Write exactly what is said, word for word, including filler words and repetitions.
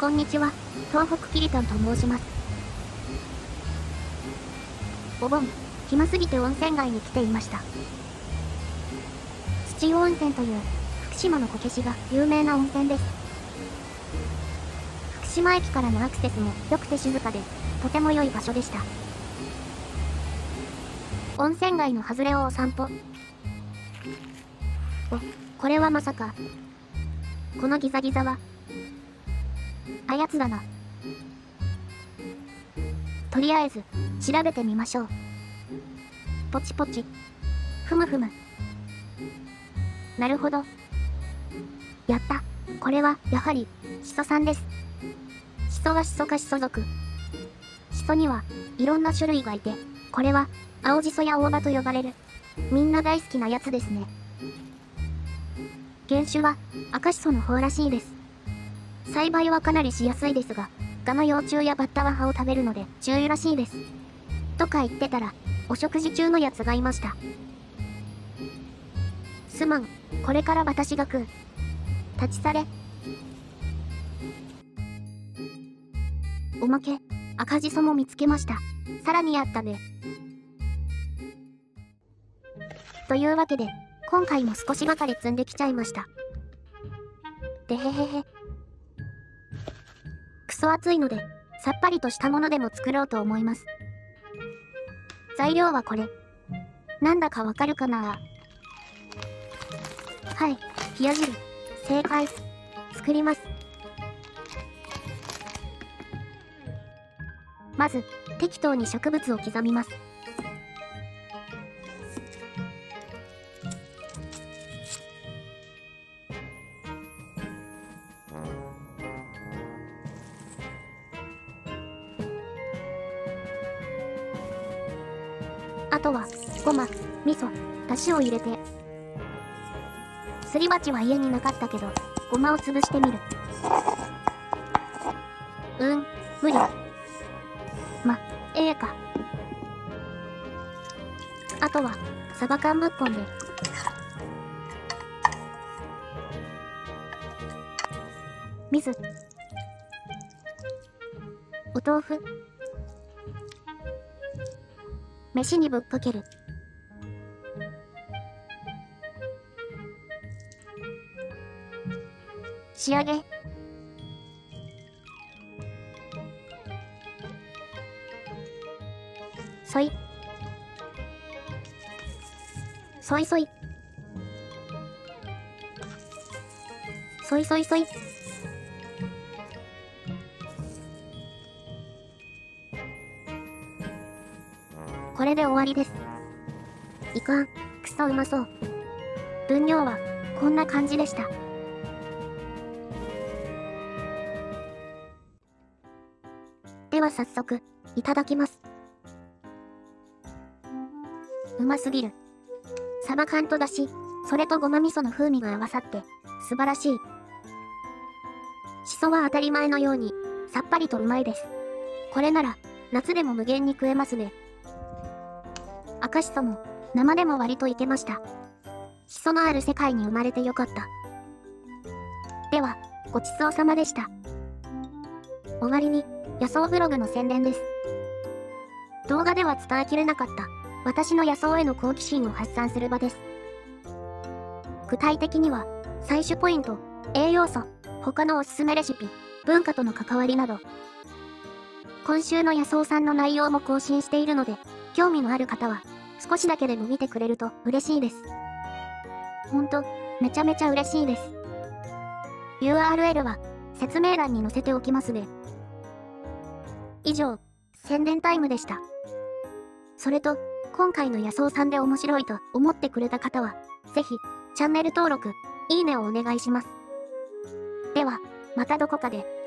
こんにちは、東北きりたんと申します。お盆、暇すぎて温泉街に来ていました。土湯温泉という福島のこけしが有名な温泉です。福島駅からのアクセスも良くて静かで、とても良い場所でした。温泉街の外れをお散歩。お、これはまさか。このギザギザは。あやつだな。とりあえず、調べてみましょう。ポチポチ。ふむふむ。なるほど。やった。これは、やはり、シソさんです。シソはシソ科シソ属。シソには、いろんな種類がいて、これは、青ジソや大葉と呼ばれる。みんな大好きなやつですね。原種は、赤シソの方らしいです。栽培はかなりしやすいですが、ガの幼虫やバッタは葉を食べるので注意らしいです。とか言ってたら、お食事中のやつがいました。すまん、これから私が食う。立ち去れ。おまけ、赤じそも見つけました。さらにあったね。というわけで、今回も少しばかり積んできちゃいました。でへへへ。クソ暑いので、さっぱりとしたものでも作ろうと思います。材料はこれ。なんだかわかるかな？はい、冷や汁。正解。作ります。まず、適当に植物を刻みます。あとは、ごま、味噌、だしを入れて。すり鉢は家になかったけど、ごまを潰してみる。うーん、無理。ま、ええか。あとは、サバ缶ぶっこんで。水。お豆腐。飯にぶっかける。仕上げ。そい。そいそい。そいそいそい。これで終わりです。いかん、くそうまそう。分量は、こんな感じでした。では早速、いただきます。うますぎる。サバ缶とだし、それとごま味噌の風味が合わさって、素晴らしい。しそは当たり前のように、さっぱりとうまいです。これなら、夏でも無限に食えますね。赤しそも、生でも割といけました。しそのある世界に生まれてよかった。では、ごちそうさまでした。終わりに、野草ブログの宣伝です。動画では伝えきれなかった、私の野草への好奇心を発散する場です。具体的には、採取ポイント、栄養素、他のおすすめレシピ、文化との関わりなど。今週の野草さんの内容も更新しているので、興味のある方は、少しだけでも見てくれると嬉しいです。ほんと、めちゃめちゃ嬉しいです。ユーアールエル は説明欄に載せておきますね。以上、宣伝タイムでした。それと、今回の野草さんで面白いと思ってくれた方は、ぜひ、チャンネル登録、いいねをお願いします。では、またどこかで。